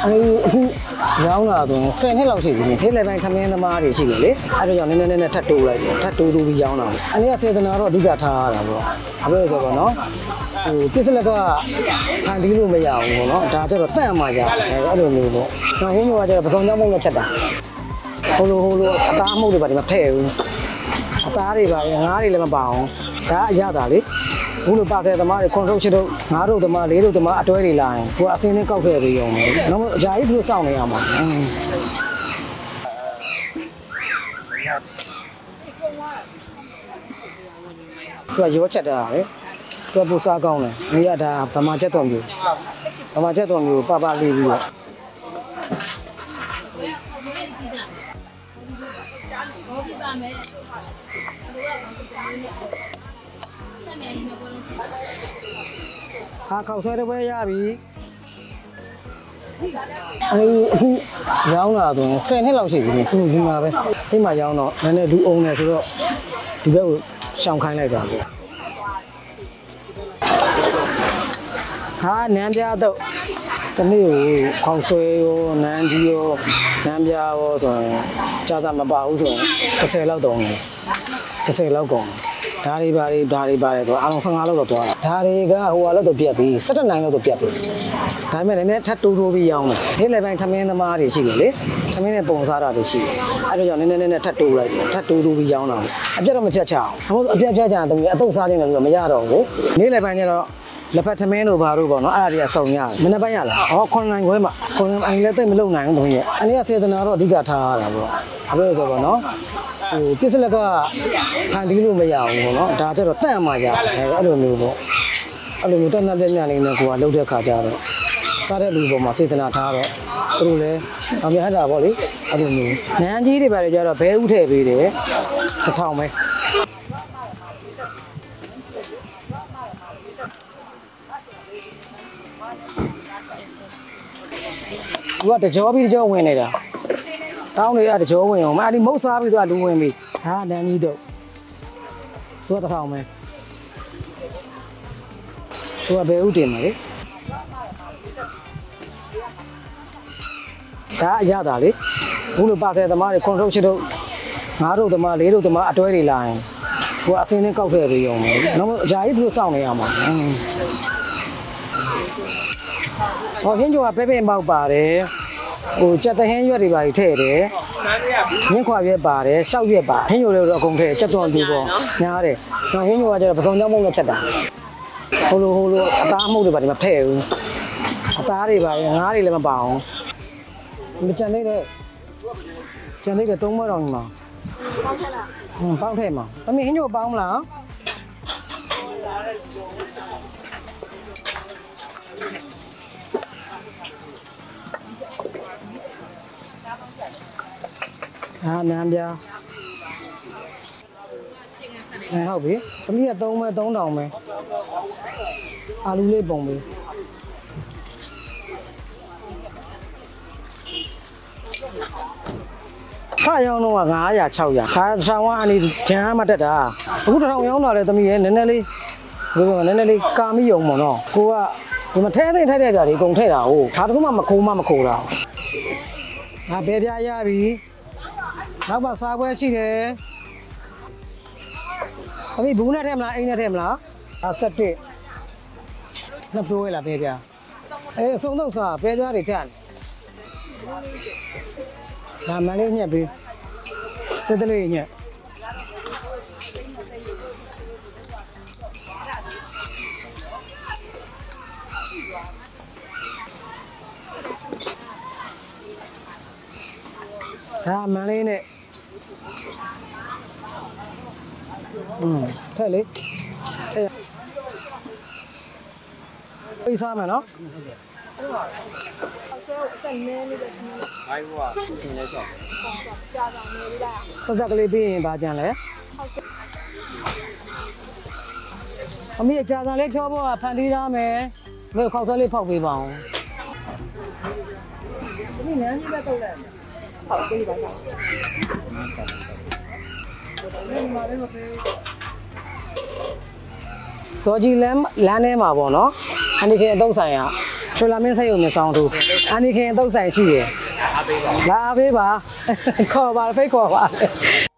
ရောင်းလာတော့10နှစ်လောက်ရှိပြီခေတ်လည်းပိုင်းခမင်းသမားတွေရှိတယ်လေအဲ့တော့ကြောင့်နည်းနည်းထပ်တိုးလိုက်တယ်ထပ်တိုးပြီးရောင်းလာတယ်အဲ့ဒီကစေတနာတော့အဓိကထားရတာပေါ့အဲ့ဒါဆိုတော့နော်ပစ္စလက်ကဖန်တီးလို့မရဘူးပေါ့နော်ဒါကျတော့တန့်မှရတယ်အဲ့လိုမျိုးပေါ့နောက်ဟင်းမျိုးကကျတော့ပစုံကြောင်းမုံနဲ့ချက်တာဟိုလိုအသားမှုတွေပါဒီမှာထည့်ဘူးအသားတွေပါငါးတွေလည်းမပါအောင်ဒါအရသာလေဘူးလို့ပါဆယ်သမားတွေcontrol ချစ်တို့ငါးတို့သမားလေးတို့သမားအတွဲတွေလာရင်ကိုကအစင်းနဲ့ကောက်ထည့်ပြီးရုံပဲနောက်အကြာကြီးသူစောင့်နေရမှာသူကရောချက်တာလေသူကပူစားကောင်းတယ်နေရတာဗမာချက်တော်မျိုးပပလေးပြီးတော့ဟာခောက်ဆွဲတဲ့ပွဲရပြီအခုရောင်းလာတော့10နှစ်လောက်ရှိပြီဒီမှာပဲဒီမှာရောင်းတော့နည်းနည်းလူအောင်နေဆိုတော့ဒီဘက်ကိုရှောင်ခိုင်းလိုက်တာပေါ့ဟာနန်းပြတော့တနေ့ကိုခေါက်ဆွဲရောနန်းကြီးရောနန်းပြရောဆိုရင်ကြာသာမပါဘူးဆိုရင်10လောက်တောင်းတယ်10လောက်ကုန်ဒါတွေပါတယ်ဆိုအားလုံး15လောက်တော့သွားတာဒါတွေကဟိုလောက်တော့ပြတ်ပြီ17နိုင်လောက်တော့ပြတ်ပြီဒါပေမဲ့လည်းထပ်တိုးပြီးရောင်းတယ်နေ့လည်းပိုင်းခမင်းသမားတွေရှိတယ်လေခမင်းနဲ့ပုံစားတာတွေရှိတယ်အဲ့ဒါကြောင့်နည်းထပ်တိုးလိုက်တယ်ထပ်တိုးပြီးရောင်းတာအပြတ်တော့မဖြတ်ချအောင်အပြတ်ဖြတ်ချရင်တမီးအတုပ်စားခြင်းလည်းမရတော့ဘူးနေ့လည်းပိုင်းကျတော့လက်ဖက်သမင်းတို့ဘာတို့ပေါ့နော်အဲ့ဒါတွေကစုံရတယ်မနေ့ပိုင်းရလား9နိုင်ခွဲမှာ9အိမ်လည်းတိတ်မလုံနိုင်ဘူးတမီးရဲ့အဲ့ဒီကစေတနာတော့အဓိကထားရတာပေါ့အဲ့ဒါဆိုတော့နော်ပစ္စလက်ကဖန်တီးလို့မရဘူးပေါ့နော်ဒါကျတော့တန့်မှရတယ်အဲ့လိုမျိုးပေါ့အဲ့လိုမျိုးတန့်ပြညနေနဲ့ကိုကလှုပ်တဲ့ခါကျတော့စားတဲ့လူပေါ်မှာစေတနာထားတော့သူတို့လည်းအများဟတာပေါ့လေအဲ့လိုမျိုးနန်းကြီးတွေပါလေကျတော့ဘဲဥထည့်ပေးတယ်1000ပဲသူကတကြောပြီးတကြောဝင်နေတာတောင်းတွေကတကြောဝင်အောင်မအဲ့ဒီမုတ်စားပြီးသူကလူဝင်ပြီဟာနန်းကြီးတို့သူက1000ပဲသူကဘယ်ဥတင်မှာလေဒါအရသာလေဘူးလို့ပါဆယ်သမားတွေ control ချစ်တို့ငါးတို့သမားလေးတို့သမားအတွဲတွေလာရင်ကိုကအစင်းနဲ့ကောက်ထည့်ပြီးရုံပဲနောက်အကြာကြီးသူစောင့်နေရမှာဟောဟင်းကျော်ကပဲပေါက်ပါတယ်ဟိုကြက်တဟင်းရွက်တွေပါထည့်တယ်မြင်းခွာရွက်ပါတယ်ရှောက်ရွက်ပါဟင်းကျော်တွေတော့အကုန်ထည့်ကြက်သွန်ပြူပေါ့ညားတယ်နောက်ဟင်းကျော်ကကျတော့ပစုံကြောင်းမုံနဲ့ချက်တာဟိုလိုအသားမှုတွေပါဒီမှာထည့်ဘူးအသားတွေပါငါးတွေလည်းမပါအောင်မကြံသေးတဲ့3မတောင်မှာပေါက်ထဲမှာတမီးဟင်းကျော်ပေါင်းမလားဟာနန်းပြဟုတ်ပြီသမီးက3000ပဲအာလူလေးပုံပြီခါရောင်းတော့900 600ခါ1000ဝအနေဂျန်မှတက်တာအခု1000ရောင်းတာလဲသမီးရဲ့နည်းနည်းလေးကာမိယုံပေါ့နော်ကိုကဒီမှာထဲတဲ့ကြတွေအကုန်ထည့်တာဟုတ်ဒါတခုမှမခိုးတာဒါဘယ်ပြရပြီနောက်ပါစားပွဲရှိတယ်အမေဘူးနဲ့ထဲမလားအိမ်နဲ့ထဲမလား17နှစ်ပြိုးရလားပဲပြအစုံတော့စားပဲကြွားတွေတက်ဒါမလေးညက်ပြီးတက်လေးညက်ဒါမလေးနဲ့ထက်လေပေးစားမယ်နော်ဆက်နေနေတယ်ဟိုကသင်လဲဆိုကြာဆောင်နေပြီလားဆက်ကလေးပြီးရင်ဗာကြံလဲအမေကြာဆောင်လေးဖြောဖို့ကဖန်တီးထားမယ်မေခေါက်ဆွဲလေးဖောက်ပေးပါအောင်ဒီနန်းကြီးပဲတုတ်လိုက်ဖောက်ပေးပါတော့စောကြီးလမ်းထဲမှာပေါ့နော်အန်ဒီခင်အတုံးဆိုင်ကရွှေလာမင်းစိတ်ုံနဲ့ဆောင်းသူအန်ဒီခင်အတုတ်ဆိုင်ရှိတယ်လာပေးပါခေါ်ပါဖိတ်ခေါ်ပါ